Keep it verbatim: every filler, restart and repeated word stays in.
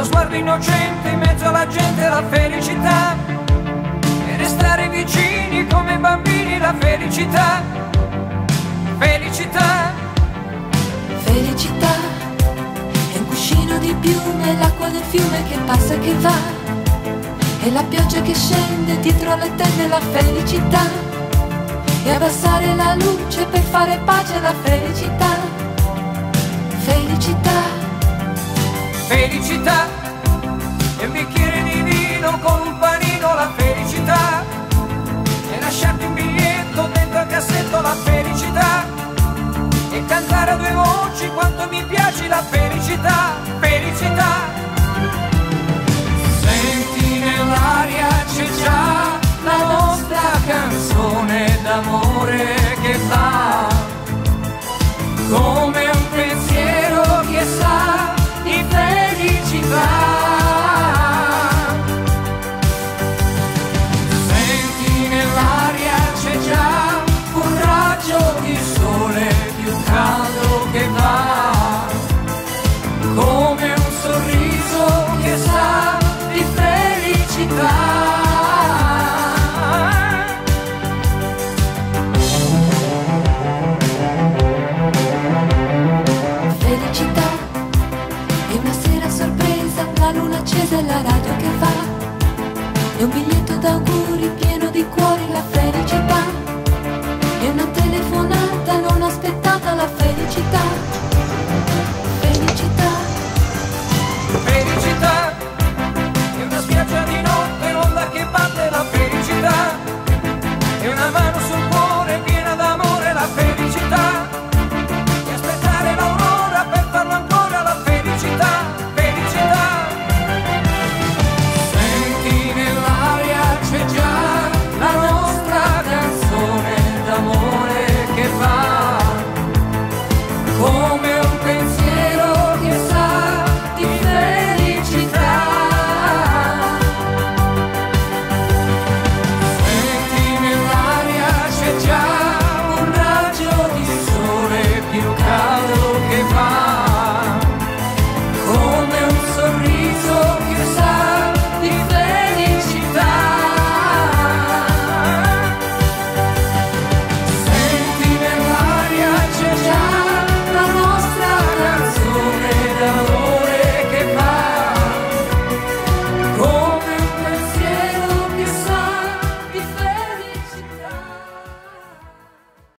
sguardo innocente in mezzo alla gente, la felicità, e restare vicini come bambini, la felicità, felicità. Felicità è un cuscino di piume, l'acqua del fiume che passa e che va, e la pioggia che scende dietro le tende, la felicità, e abbassare la luce per fare pace, la felicità, felicità. Felicità è un bicchiere di vino con un panino, la felicità, e lasciarti un biglietto dentro al cassetto, la felicità, e cantare a due voci quanto mi piace, la felicità, felicità. Senti nell'aria c'è già la nostra canzone d'amore che va come un pensiero che sa di felicità. Senti nell'aria c'è già un raggio di sole più caldo che va come un sorriso che sa di felicità. Felicità è una sera sorpresa, la luna accesa e la radio che va, è un biglietto d'auguri